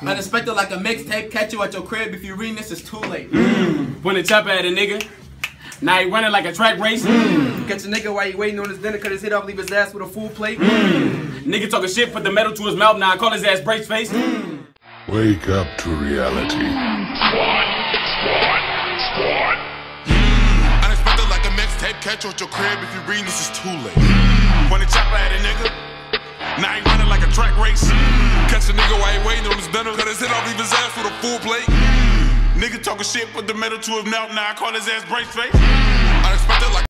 Unexpected like a mixtape, catch you at your crib. If you reading this, it's too late. When the chopper at a nigga, now he running like a track race. Catch a nigga while he waiting on his dinner, cut his head off, leave his ass with a full plate. Nigga talking shit, put the metal to his mouth, now I call his ass brace face. Wake up to reality. Squad. Unexpected like a mixtape, catch you at your crib. If you reading this, is too late. When the chopper at a nigga, now he running like a track race. Catch a nigga while he waiting on his dinner, cut his head off, leave his ass with a full plate. Nigga talking shit, put the metal to his mouth, now I call his ass brace face. Unexpected like